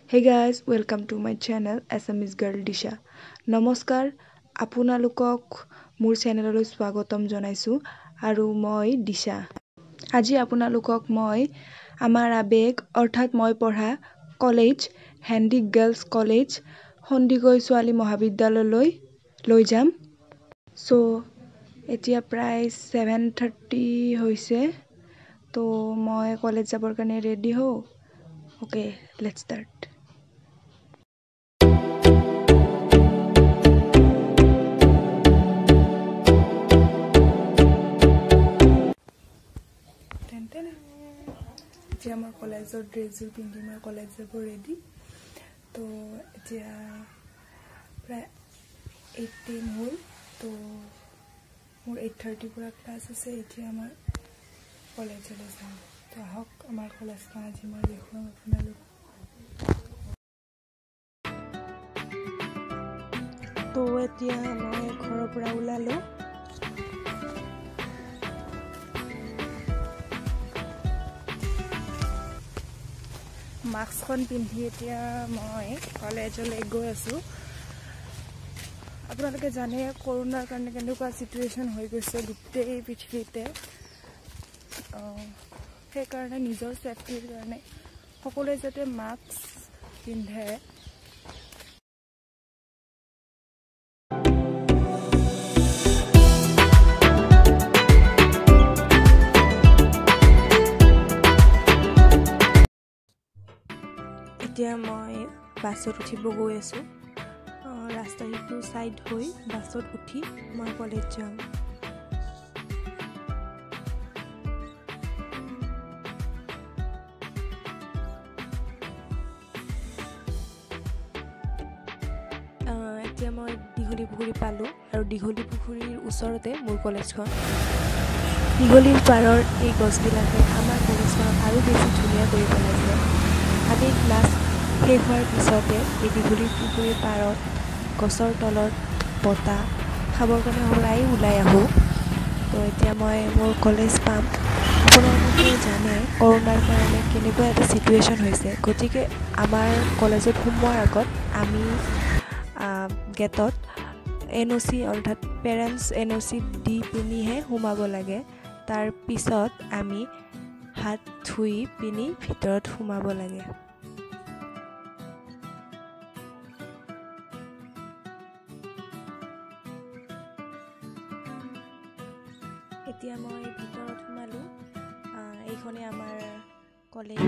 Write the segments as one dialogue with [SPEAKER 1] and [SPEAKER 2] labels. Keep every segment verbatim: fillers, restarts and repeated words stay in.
[SPEAKER 1] Hey guys, welcome to my channel Assamese Girl Disha. Namaskar, আপোনালোকক মোৰ চেনেললৈ স্বাগতম জনাইছো আৰু মই দিশা। আজি আপোনালোকক মই আমাৰ আবেগ অৰ্থাৎ মই পঢ়া college Handique girls college Sandikoi ছোৱালী মহাবিদ্যালয়লৈ লৈ যাম। সো এতিয়া প্ৰায় seven thirty হৈছে, তো মই কলেজ যাবৰ কাৰণে ৰেডি হওঁ। Okay, let's start. এতিয়া মই কলেজৰ ড্ৰেছযোৰ পিন্ধি মই কলেজ যাব ৰেডি। তো এতিয়া প্ৰায় eighteen হ'ল, তো মোৰ eight thirty পৰা ক্লাছ আছে। এতিয়া আমাৰ কলেজলৈ যাম। তো আহক আমাৰ কলেজখন আজি মই দেখুৱাম আপোনালোক। তো এতিয়া মই ঘৰৰ পৰা ওলালোঁ। মাস্কখন পিন্ধি এতিয়া মই কলেজলৈ গৈ আছোঁ। আপোনালোকে জানে কৰোনাৰ কাৰণে কেনেকুৱা চিটুৱেশ্যন হৈ গৈছে গোটেই পৃথিৱীতে। সেইকাৰণে নিজৰ ছেফটিৰ কাৰণে সকলোৱে যাতে মাস্ক পিন্ধে। এতিয়া মই বাছত উঠিব গৈ আছোঁ। ৰাস্তাটো ছাইড হৈ বাছত উঠি মই কলেজ যাম। এতিয়া মই দীঘলী পুখুৰী পালোঁ আৰু দীঘলী পুখুৰীৰ ওচৰতে মোৰ কলেজখন। দীঘলীৰ পাৰৰ এই গছবিলাকে আমাৰ কলেজখনক আৰু বেছি ধুনীয়া কৰি পেলাইছে। আমি ক্লাছ শেষ হোৱাৰ পিছতে এই দীঘলী পুখুৰীৰ পাৰত গছৰ তলত বতাহ খাবৰ কাৰণে সদায় ওলাই আহোঁ। তো এতিয়া মই মোৰ কলেজ পাম। আপোনালোকে জানে কৰোনাৰ কাৰণে কেনেকুৱা এটা চিটুৱেশ্যন হৈছে, গতিকে আমাৰ কলেজত সোমোৱাৰ আগত আমি গেটত এন অ' চি অৰ্থাৎ পেৰেণ্টছ এন অ' চি দি পিনিহে সোমাব লাগে। তাৰ পিছত আমি হাত ধুই পিনি ভিতৰত সোমাব লাগে। এতিয়া মই ভিতৰত সোমালোঁ। এইখনে আমাৰ কলেজ।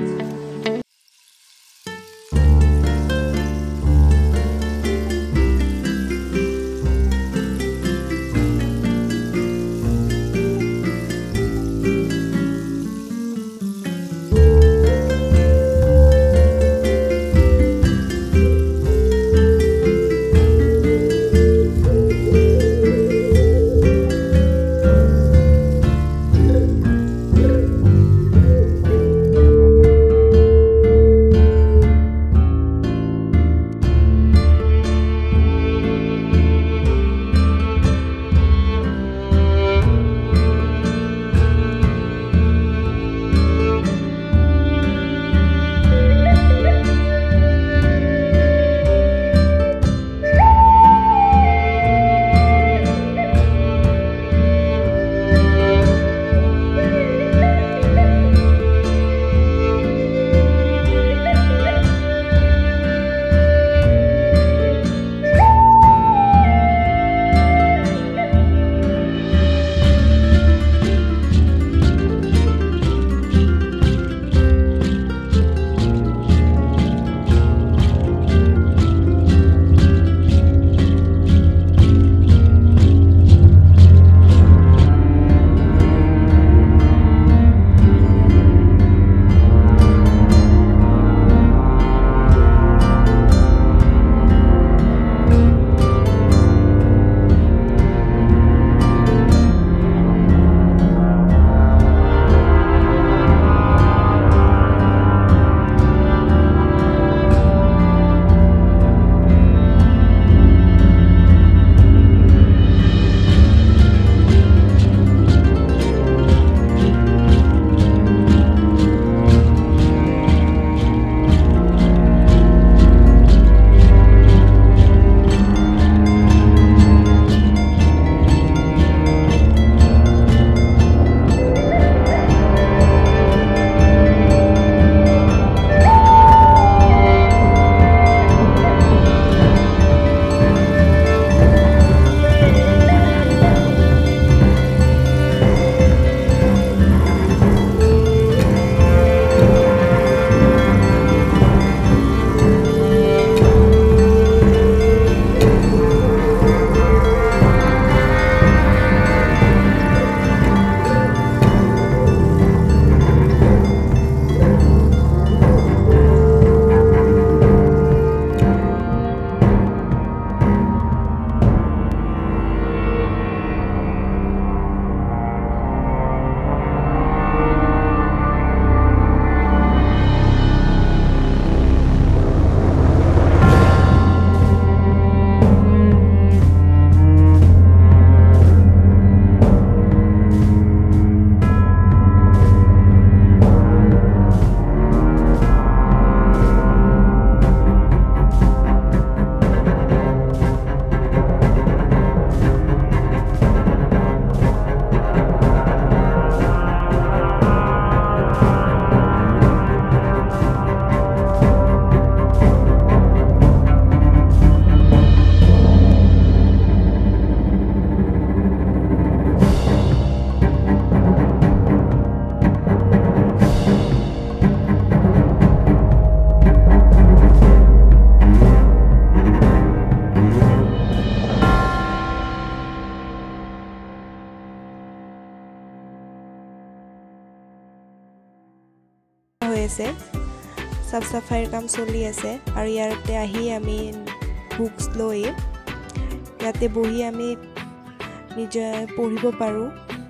[SPEAKER 1] আছে সাফ সাফাইৰ কাম চলি আছে আৰু ইয়াতে আহি আমি বুকস লৈ ইয়াতে বহি আমি নিজে পঢ়িব পাৰো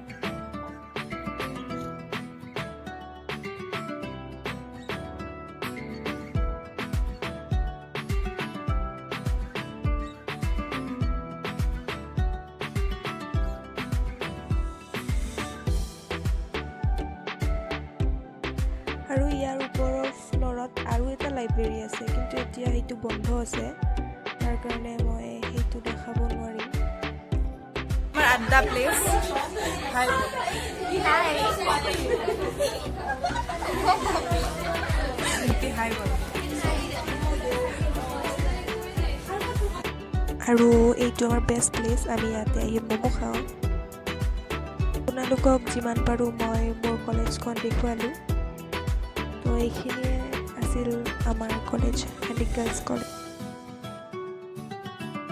[SPEAKER 1] আৰু ইয়াৰ ওপৰৰ ফ্লৰত আৰু এটা লাইব্ৰেৰী আছে কিন্তু এতিয়া সেইটো বন্ধ আছে তাৰ কাৰণে মই সেইটো দেখাব নোৱাৰিম
[SPEAKER 2] আমাৰ আড্ডা প্লেস হাই হাই হাই
[SPEAKER 1] আৰু এইটো আমাৰ বেষ্ট প্লেস আমি ইয়াতে আহি মমো খাওঁ আপোনালোকক যিমান পাৰো মই মোৰ কলেজখন দেখুৱালো তো এইখিনিয়ে আছিল আমাৰ কলেজ হেণ্ডিক গাৰ্লছ কলেজ